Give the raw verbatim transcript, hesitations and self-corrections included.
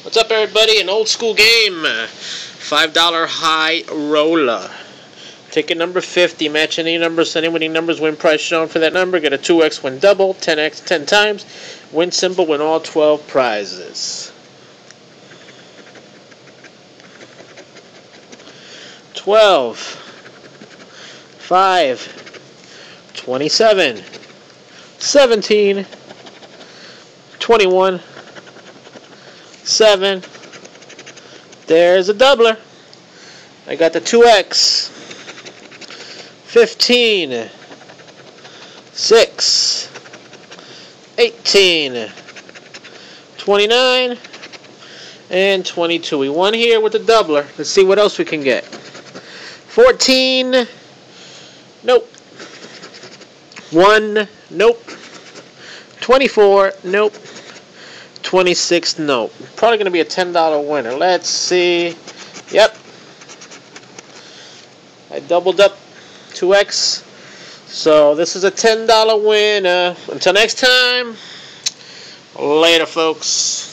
What's up, everybody? An old school game. five dollar high roller. Ticket number fifty. Match any numbers. Any winning numbers. Win price shown for that number. Get a two X win double. ten X ten times. Win simple. Win all twelve prizes. twelve. five. twenty-seven. seventeen. twenty-one. seven. There's a doubler. I got the two X. fifteen. six. eighteen. twenty-nine. And twenty-two. We won here with the doubler. Let's see what else we can get. fourteen. Nope. one. Nope. twenty-four. Nope. twenty-six. Nope. Probably going to be a ten dollar winner. Let's see. Yep. I doubled up two X. So this is a ten dollar winner. Until next time. Later, folks.